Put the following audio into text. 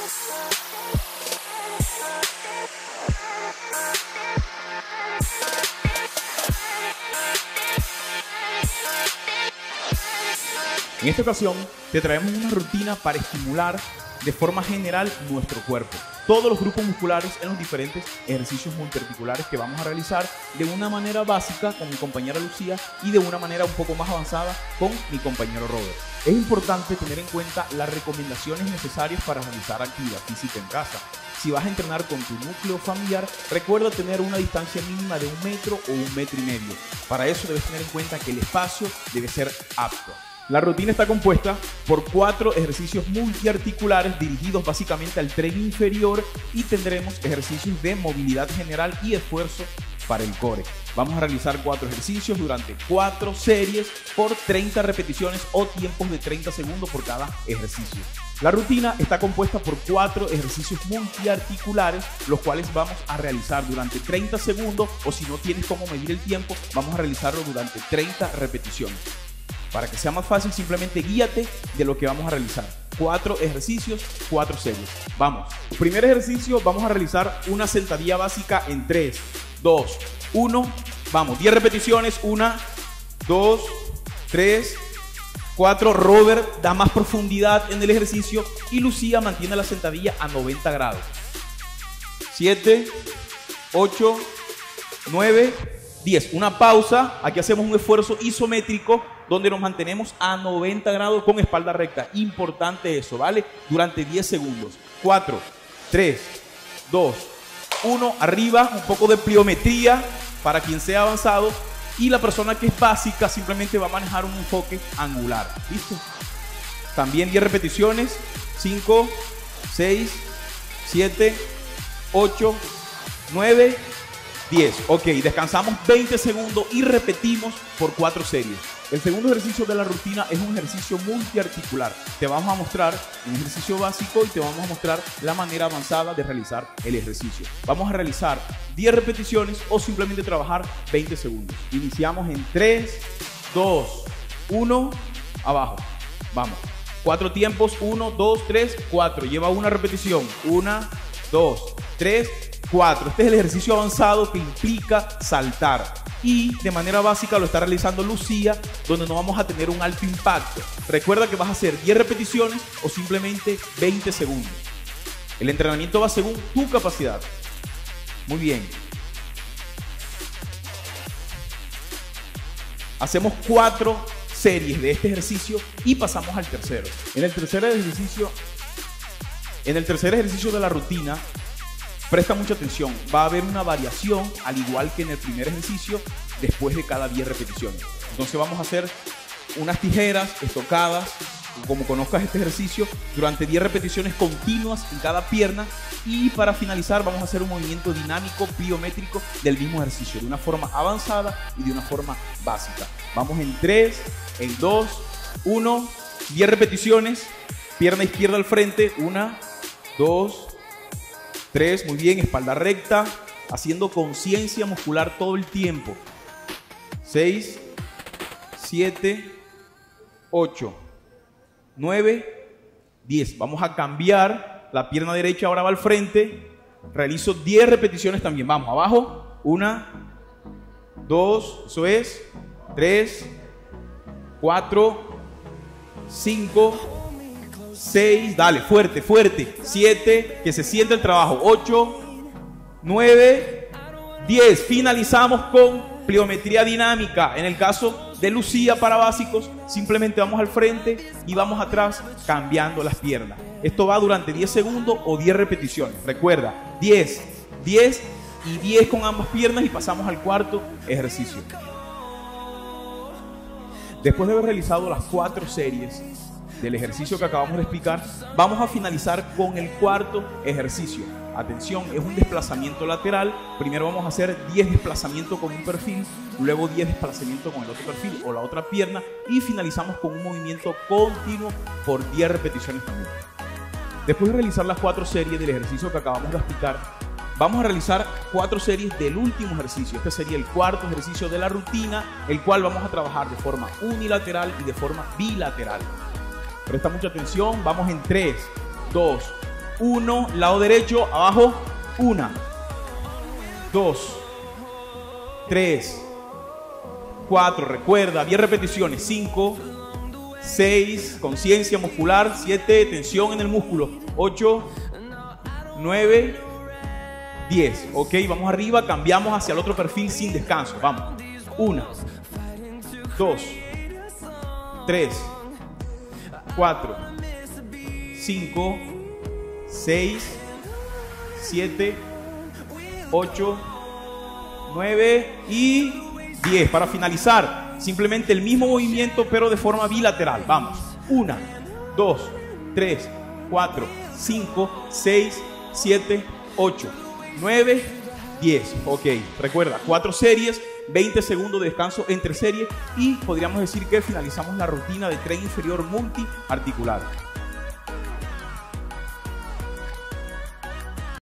En esta ocasión te traemos una rutina para estimular de forma general nuestro cuerpo. Todos los grupos musculares en los diferentes ejercicios multiarticulares que vamos a realizar de una manera básica con mi compañera Lucía y de una manera un poco más avanzada con mi compañero Robert. Es importante tener en cuenta las recomendaciones necesarias para realizar actividad física en casa. Si vas a entrenar con tu núcleo familiar, recuerda tener una distancia mínima de 1 metro o 1,5 metros. Para eso debes tener en cuenta que el espacio debe ser apto. La rutina está compuesta por 4 ejercicios multiarticulares dirigidos básicamente al tren inferior y tendremos ejercicios de movilidad general y esfuerzo para el core. Vamos a realizar 4 ejercicios durante 4 series por 30 repeticiones o tiempos de 30 segundos por cada ejercicio. La rutina está compuesta por 4 ejercicios multiarticulares, los cuales vamos a realizar durante 30 segundos o si no tienes cómo medir el tiempo, vamos a realizarlo durante 30 repeticiones. Para que sea más fácil, simplemente guíate de lo que vamos a realizar. 4 ejercicios, 4 series. Vamos. Primer ejercicio, vamos a realizar una sentadilla básica en 3, 2, 1. Vamos, 10 repeticiones. 1, 2, 3, 4. Robert da más profundidad en el ejercicio y Lucía mantiene la sentadilla a 90 grados. 7, 8, 9, 10. Una pausa. Aquí hacemos un esfuerzo isométrico donde nos mantenemos a 90 grados con espalda recta. Importante eso, ¿vale? Durante 10 segundos. 4, 3, 2, 1. Arriba, un poco de pliometría para quien sea avanzado. Y la persona que es básica simplemente va a manejar un enfoque angular. ¿Listo? También 10 repeticiones. 5, 6, 7, 8, 9, 10. Ok, descansamos 20 segundos y repetimos por 4 series. El segundo ejercicio de la rutina es un ejercicio multiarticular. Te vamos a mostrar un ejercicio básico y te vamos a mostrar la manera avanzada de realizar el ejercicio. Vamos a realizar 10 repeticiones o simplemente trabajar 20 segundos. Iniciamos en 3, 2, 1, abajo. Vamos. 4 tiempos, 1, 2, 3, 4. Lleva una repetición. 1, 2, 3, 4. Este es el ejercicio avanzado que implica saltar. Y de manera básica lo está realizando Lucía, donde no vamos a tener un alto impacto. Recuerda que vas a hacer 10 repeticiones o simplemente 20 segundos. El entrenamiento va según tu capacidad. Muy bien. Hacemos 4 series de este ejercicio y pasamos al tercero. En el tercer ejercicio de la rutina, presta mucha atención, va a haber una variación al igual que en el primer ejercicio después de cada 10 repeticiones. Entonces vamos a hacer unas tijeras, estocadas, como conozcas este ejercicio, durante 10 repeticiones continuas en cada pierna y para finalizar vamos a hacer un movimiento dinámico pliométrico del mismo ejercicio, de una forma avanzada y de una forma básica. Vamos en 3, en 2, 1, 10 repeticiones, pierna izquierda al frente, 1, 2, 3, muy bien, espalda recta, haciendo conciencia muscular todo el tiempo. 6, 7, 8, 9, 10. Vamos a cambiar, la pierna derecha ahora va al frente, realizo 10 repeticiones también. Vamos, abajo, 1, 2, eso es, 3, 4, 5, 6, dale, fuerte, fuerte, 7, que se siente el trabajo, 8, 9, 10, finalizamos con pliometría dinámica. En el caso de Lucía para básicos, simplemente vamos al frente y vamos atrás cambiando las piernas. Esto va durante 10 segundos o 10 repeticiones. Recuerda, 10, 10 y 10 con ambas piernas y pasamos al cuarto ejercicio. Después de haber realizado las 4 series del ejercicio que acabamos de explicar, vamos a finalizar con el cuarto ejercicio. Atención, es un desplazamiento lateral. Primero vamos a hacer 10 desplazamientos con un perfil, luego 10 desplazamientos con el otro perfil o la otra pierna y finalizamos con un movimiento continuo por 10 repeticiones también. Después de realizar las 4 series del ejercicio que acabamos de explicar, vamos a realizar 4 series del último ejercicio. Este sería el cuarto ejercicio de la rutina, el cual vamos a trabajar de forma unilateral y de forma bilateral. Presta mucha atención, vamos en 3, 2, 1, lado derecho, abajo, 1, 2, 3, 4, recuerda, 10 repeticiones, 5, 6, conciencia muscular, 7, tensión en el músculo, 8, 9, 10, ok, vamos arriba, cambiamos hacia el otro perfil sin descanso, vamos, 1, 2, 3, 4, 5, 6, 7, 8, 9 y 10. Para finalizar, simplemente el mismo movimiento pero de forma bilateral. Vamos. 1, 2, 3, 4, 5, 6, 7, 8, 9, 10. Ok, recuerda, 4 series, 20 segundos de descanso entre series y podríamos decir que finalizamos la rutina de tren inferior multiarticular.